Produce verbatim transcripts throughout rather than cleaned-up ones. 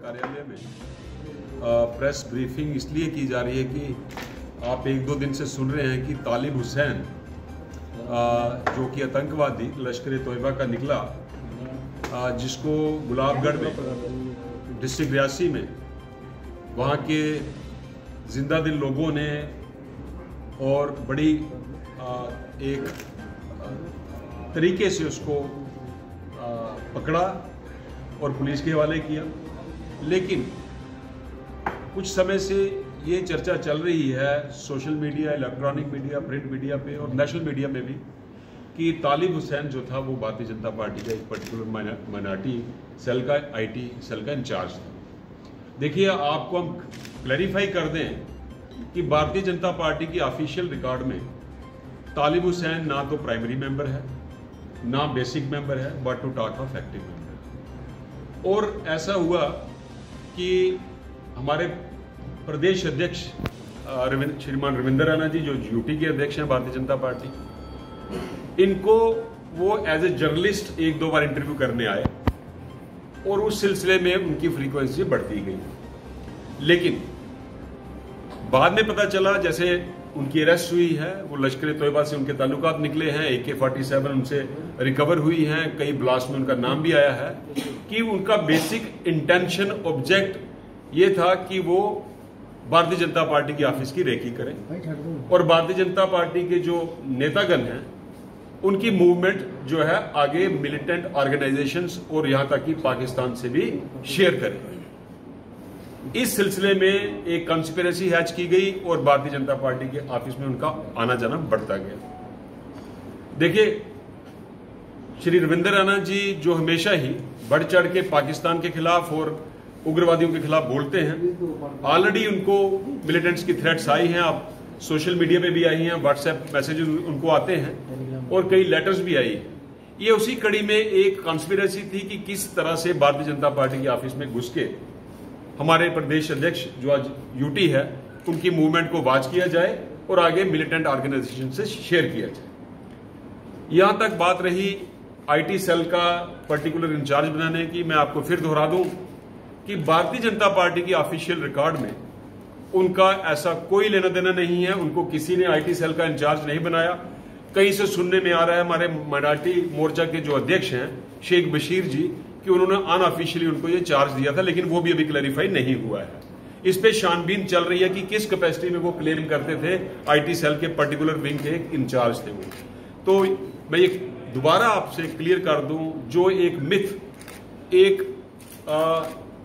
कार्यालय में press briefing इसलिए की जा रही है कि आप एक दो दिन से सुन रहे हैं कि तालिब हुसैन जो कि आतंकवादी लश्कर तोयबा का निकला, जिसको गुलाबगढ़ में डिस्ट्रिक्ट रियासी में वहाँ के जिंदा दिल लोगों ने और बड़ी एक तरीके से उसको पकड़ा और पुलिस के हवाले किया। लेकिन कुछ समय से ये चर्चा चल रही है social media, electronic media, print media पे और नेशनल मीडिया में भी कि तालिब हुसैन जो था वो भारतीय जनता पार्टी का एक पर्टिकुलर माइनॉरिटी सेल का आईटी सेल का इंचार्ज था। देखिए, आपको हम क्लैरिफाई कर दें कि भारतीय जनता पार्टी की ऑफिशियल रिकॉर्ड में तालिब हुसैन ना तो प्राइमरी मेंबर है ना बेसिक मेंबर है, but to talk of active member. और ऐसा हुआ कि हमारे प्रदेश अध्यक्ष श्रीमान रविंदर राणा जी, जो यूटी के अध्यक्ष हैं भारतीय जनता पार्टी, इनको वो एज ए जर्नलिस्ट एक दो बार इंटरव्यू करने आए और उस सिलसिले में उनकी फ्रीक्वेंसी बढ़ती गई। लेकिन बाद में पता चला जैसे उनकी अरेस्ट हुई है, वो लश्कर तोयबा से उनके ताल्लुकात निकले हैं, ए के फोर्टी सेवन उनसे रिकवर हुई हैं, कई ब्लास्ट में उनका नाम भी आया है, कि उनका बेसिक इंटेंशन ऑब्जेक्ट ये था कि वो भारतीय जनता पार्टी की ऑफिस की रेकी करें और भारतीय जनता पार्टी के जो नेतागण हैं उनकी मूवमेंट जो है आगे मिलिटेंट ऑर्गेनाइजेशंस और यहां तक कि पाकिस्तान से भी शेयर करें। इस सिलसिले में एक कॉन्स्पिरेसी हैच की गई और भारतीय जनता पार्टी के ऑफिस में उनका आना जाना बढ़ता गया। देखिए, श्री रविंदर राणा जी जो हमेशा ही बढ़ चढ़ के पाकिस्तान के खिलाफ और उग्रवादियों के खिलाफ बोलते हैं, ऑलरेडी उनको मिलिटेंट्स की थ्रेट्स आई हैं, आप सोशल मीडिया पे भी आई हैं, व्हाट्सएप मैसेजेस उनको आते हैं और कई लेटर्स भी आई हैं। ये उसी कड़ी में एक कॉन्स्पिरेसी थी कि किस तरह से भारतीय जनता पार्टी के ऑफिस में घुस के हमारे प्रदेश अध्यक्ष जो आज यूटी है उनकी मूवमेंट को वॉच किया जाए और आगे मिलिटेंट ऑर्गेनाइजेशन से शेयर किया जाए। यहां तक बात रही आईटी सेल का पर्टिकुलर इंचार्ज बनाने की, मैं आपको फिर दोहरा दूं कि भारतीय जनता पार्टी की ऑफिशियल रिकॉर्ड में उनका ऐसा कोई लेना देना नहीं है, उनको किसी ने आईटी सेल का इंचार्ज नहीं बनाया। कहीं से सुनने में आ रहा है हमारे माइनॉरिटी मोर्चा के जो अध्यक्ष हैं शेख बशीर जी कि उन्होंने अनऑफिशियली उनको ये चार्ज दिया था, लेकिन वो भी अभी क्लैरिफाई नहीं हुआ है। इस पे छानबीन चल रही है कि किस कैपेसिटी में वो क्लेम करते थे आईटी सेल के पर्टिकुलर विंग के इंचार्ज थे वो। तो मैं ये दोबारा आपसे क्लियर कर दूं, जो एक मिथ, एक आ,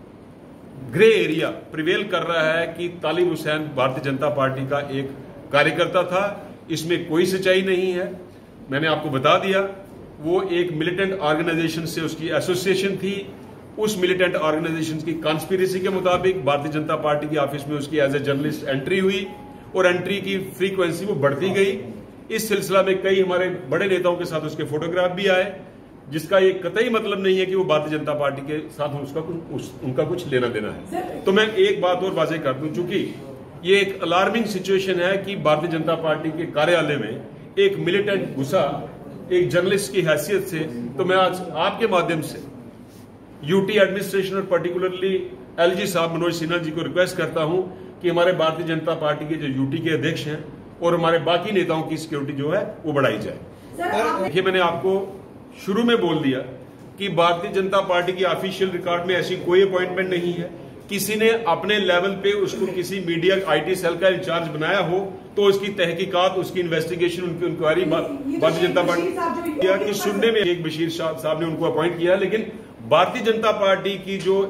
ग्रे एरिया प्रिवेल कर रहा है कि तालिब हुसैन भारतीय जनता पार्टी का एक कार्यकर्ता था, इसमें कोई सच्चाई नहीं है। मैंने आपको बता दिया, वो एक मिलिटेंट ऑर्गेनाइजेशन से उसकी एसोसिएशन थी। उस मिलिटेंट ऑर्गेनाइजेशन की कॉन्स्पिरेसी के मुताबिक भारतीय जनता पार्टी की ऑफिस में उसकी एज ए जर्नलिस्ट एंट्री हुई और एंट्री की फ्रीक्वेंसी वो बढ़ती गई। इस सिलसिला में कई हमारे बड़े नेताओं के साथ उसके फोटोग्राफ भी आए, जिसका ये कतई मतलब नहीं है कि वो भारतीय जनता पार्टी के साथ उसका कुछ उस, उनका कुछ लेना देना है। तो मैं एक बात और वाज़ेह कर दूं, चूंकि ये एक अलार्मिंग सिचुएशन है कि भारतीय जनता पार्टी के कार्यालय में एक मिलिटेंट घुसा एक जर्नलिस्ट की हैसियत से, तो मैं आज आपके माध्यम से यूटी एडमिनिस्ट्रेशन और पर्टिकुलरली एलजी साहब मनोज सिन्हा जी को रिक्वेस्ट करता हूं कि हमारे भारतीय जनता पार्टी के जो यूटी के अध्यक्ष हैं और हमारे बाकी नेताओं की सिक्योरिटी जो है वो बढ़ाई जाए। देखिए, मैंने आपको शुरू में बोल दिया कि भारतीय जनता पार्टी की ऑफिशियल रिकॉर्ड में ऐसी कोई अपॉइंटमेंट नहीं है। किसी ने अपने लेवल पे उसको किसी मीडिया आईटी सेल का इंचार्ज बनाया हो तो उसकी तहकीकात, उसकी इन्वेस्टिगेशन, उनकी इंक्वायरी भारतीय जनता पार्टी किया कि सुनने में एक बशीर साहब ने उनको अपॉइंट किया, लेकिन भारतीय जनता पार्टी की जो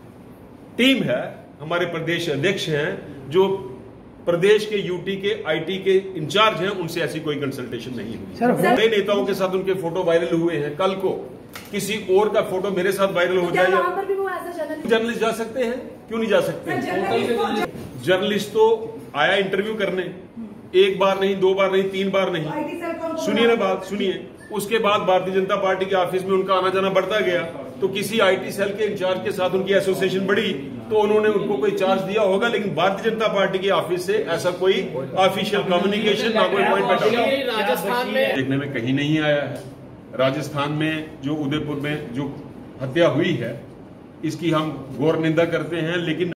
टीम है, हमारे प्रदेश अध्यक्ष हैं, जो प्रदेश के यूटी के आईटी के इंचार्ज हैं, उनसे ऐसी कोई कंसल्टेशन नहीं हुई। कई नेताओं के साथ उनके फोटो वायरल हुए हैं, कल को किसी और का फोटो मेरे साथ वायरल हो जाए, जर्नलिस्ट जा सकते हैं, क्यों नहीं जा सकते? जर्नलिस्ट तो आया इंटरव्यू करने, एक बार नहीं, दो बार नहीं, तीन बार नहीं। सुनिए ना बात, सुनिए। उसके बाद भारतीय जनता पार्टी के ऑफिस में उनका आना जाना बढ़ता गया, तो किसी आईटी सेल के इंचार्ज के साथ उनकी एसोसिएशन बढ़ी तो उन्होंने उनको कोई चार्ज दिया होगा, लेकिन भारतीय जनता पार्टी के ऑफिस से ऐसा कोई ऑफिशियल कम्युनिकेशन ना कोई अपॉइंटमेंट राजस्थान में देखने में कहीं नहीं आया है। राजस्थान में जो उदयपुर में जो हत्या हुई है, इसकी हम घोर निंदा करते हैं, लेकिन